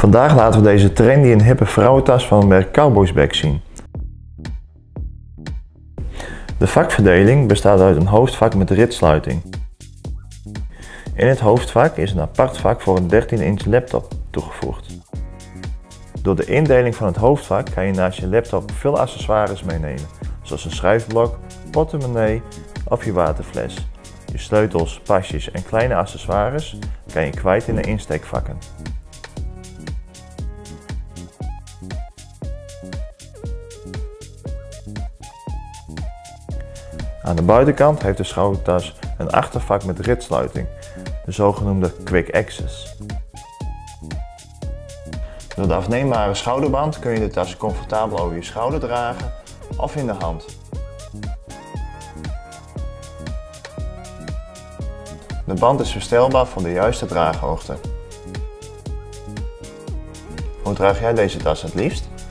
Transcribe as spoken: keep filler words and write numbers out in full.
Vandaag laten we deze trendy en hippe vrouwentas van het merk Cowboys Bag zien. De vakverdeling bestaat uit een hoofdvak met ritsluiting. In het hoofdvak is een apart vak voor een dertien inch laptop toegevoegd. Door de indeling van het hoofdvak kan je naast je laptop veel accessoires meenemen, zoals een schrijfblok, portemonnee of je waterfles. Je sleutels, pasjes en kleine accessoires kan je kwijt in de insteekvakken. Aan de buitenkant heeft de schoudertas een achtervak met ritsluiting, de zogenoemde Quick Access. Door de afneembare schouderband kun je de tas comfortabel over je schouder dragen of in de hand. De band is verstelbaar voor de juiste draaghoogte. Hoe draag jij deze tas het liefst?